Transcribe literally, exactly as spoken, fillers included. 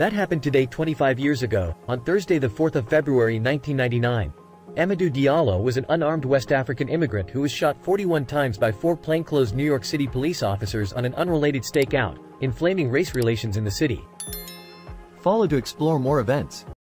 That happened today twenty-five years ago, on Thursday the fourth of February nineteen ninety-nine. Amadou Diallo was an unarmed West African immigrant who was shot forty-one times by four plainclothes New York City police officers on an unrelated stakeout, inflaming race relations in the city. Follow to explore more events.